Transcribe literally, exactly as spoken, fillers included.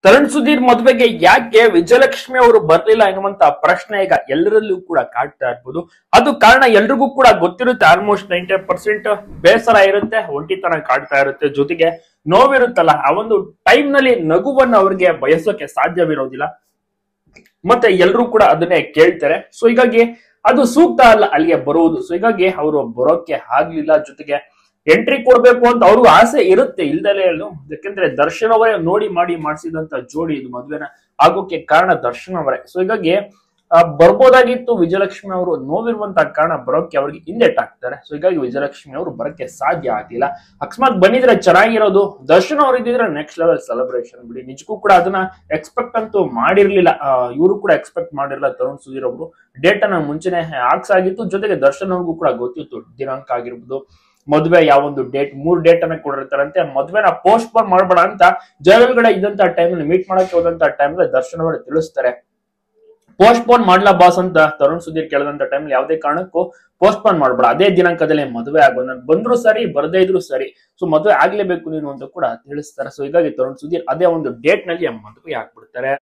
ತರುಣ್ ಸುಧೀರ್ ಮದುವೆಗೆ ಯಾಕೆ ವಿಜಯಲಕ್ಷ್ಮಿ ಅವರು ಬರ್ಲಿಲ್ಲ ಎನ್ನುವಂತ ಪ್ರಶ್ನೆ ಈಗ ಎಲ್ಲರಲ್ಲೂ ಕೂಡ ಕಾಡ್ತಾ ಇರ್ಬೋದು. ಅದು ಕಾರಣ ಎಲ್ರಿಗೂ ಕೂಡ ಗೊತ್ತಿರುತ್ತೆ. ಆಲ್ಮೋಸ್ಟ್ ನೈಂಟಿ ಪರ್ಸೆಂಟ್ ಬೇಸರ ಇರುತ್ತೆ, ಒಂಟಿತನ ಕಾಡ್ತಾ ಇರುತ್ತೆ, ಜೊತೆಗೆ ನೋವಿರುತ್ತಲ್ಲ, ಆ ಒಂದು ಟೈಮ್ ನಲ್ಲಿ ನಗುವನ್ನ ಅವ್ರಿಗೆ ಬಯಸೋಕೆ ಸಾಧ್ಯವಿರೋದಿಲ್ಲ. ಮತ್ತೆ ಎಲ್ರು ಕೂಡ ಅದನ್ನೇ ಕೇಳ್ತಾರೆ. ಸೊ ಹೀಗಾಗಿ ಅದು ಸೂಕ್ತ ಅಲ್ಲ ಅಲ್ಲಿಗೆ ಬರುವುದು. ಸೊ ಹೀಗಾಗಿ ಅವರು ಬರೋಕೆ ಆಗ್ಲಿಲ್ಲ. ಜೊತೆಗೆ ಎಂಟ್ರಿ ಕೊಡ್ಬೇಕು ಅಂತ ಅವ್ರಿಗೂ ಆಸೆ ಇರುತ್ತೆ, ಇಲ್ದಲೇ ಹೇಳು. ಯಾಕೆಂದ್ರೆ ದರ್ಶನ್ ಅವರೇ ನೋಡಿ ಮಾಡಿ ಮಾಡಿಸಿದಂತ ಜೋಡಿ ಇದು ಮದ್ವೆನ ಆಗೋಕೆ ಕಾರಣ ದರ್ಶನ್ ಅವರೇ. ಸೊ ಹೀಗಾಗಿ ಬರ್ಬೋದಾಗಿತ್ತು. ವಿಜಯಲಕ್ಷ್ಮಿ ಅವರು ನೋವಿರುವಂತ ಕಾರಣ ಬರೋಕೆ ಅವ್ರಿಗೆ ಹಿಂದೆಟ್ಟಾಗ್ತಾರೆ. ಸೊ ಹೀಗಾಗಿ ವಿಜಯಲಕ್ಷ್ಮಿ ಅವರು ಬರೋಕೆ ಸಾಧ್ಯ ಆಗಿಲ್ಲ. ಅಕಸ್ಮಾತ್ ಬಂದಿದ್ರೆ ಚೆನ್ನಾಗಿರೋದು. ದರ್ಶನ್ ಅವ್ರು ಇದ್ದಿದ್ರೆ ನೆಕ್ಸ್ಟ್ ಲೆವೆಲ್ ಸೆಲೆಬ್ರೇಷನ್ ಬಿಡಿ. ನಿಜಕ್ಕೂ ಕೂಡ ಅದನ್ನ ಎಕ್ಸ್ಪೆಕ್ಟ್ ಅಂತೂ ಮಾಡಿರ್ಲಿಲ್ಲ. ಇವರು ಕೂಡ ಎಕ್ಸ್ಪೆಕ್ಟ್ ಮಾಡಿರಲಿಲ್ಲ. ತರುಣ್ ಸುಧೀರ್ ಅವರು ಡೇಟ್ ಅನ್ನ ಮುಂಚೆನೆ ಹಾಕ್ಸ್ ಆಗಿತ್ತು. ಜೊತೆಗೆ ದರ್ಶನ್ ಅವ್ರಿಗೂ ಕೂಡ ಗೊತ್ತಿತ್ತು ದಿನಾಂಕ ಆಗಿರ್ಬೋದು, ಮದ್ವೆ ಯಾವೊಂದು ಡೇಟ್, ಮೂರ್ ಡೇಟ್ ಅನ್ನ ಕೊಡಿರ್ತಾರಂತೆ. ಮದ್ವೆನ ಪೋಸ್ಟ್ ಪೋನ್ ಮಾಡ್ಬೇಡ ಅಂತ ಜೈಲ್ಗಡೆ ಇದ್ದಂತ ಟೈಮ್ ಮೀಟ್ ಮಾಡಕ್ಕೆ ಹೋದಂತ ಟೈಮ್ ದರ್ಶನ್ ಅವರು ತಿಳಿಸ್ತಾರೆ. ಪೋಸ್ಟ್ ಪೋನ್ ಮಾಡ್ಲಾ ಬಾಸ್ ಅಂತ ತರುಣ್ ಸುಧೀರ್ ಕೇಳಿದಂತ ಟೈಮ್ ಯಾವುದೇ ಕಾರಣಕ್ಕೂ ಪೋಸ್ಟ್ ಪೋನ್ ಮಾಡ್ಬೇಡ, ಅದೇ ದಿನಾಂಕದಲ್ಲಿ ಮದುವೆ ಆಗೋ, ನನ್ ಬಂದ್ರು ಸರಿ ಬರದೇ ಇದ್ರು ಸರಿ, ಸೊ ಮದುವೆ ಆಗ್ಲೇಬೇಕು ನೀನು ಅಂತ ಕೂಡ ತಿಳಿಸ್ತಾರೆ. ಸೊ ಹೀಗಾಗಿ ತರುಣ್ ಸುಧೀರ್ ಅದೇ ಒಂದು ಡೇಟ್ ನಲ್ಲಿ ಮದುವೆ ಆಗ್ಬಿಡ್ತಾರೆ.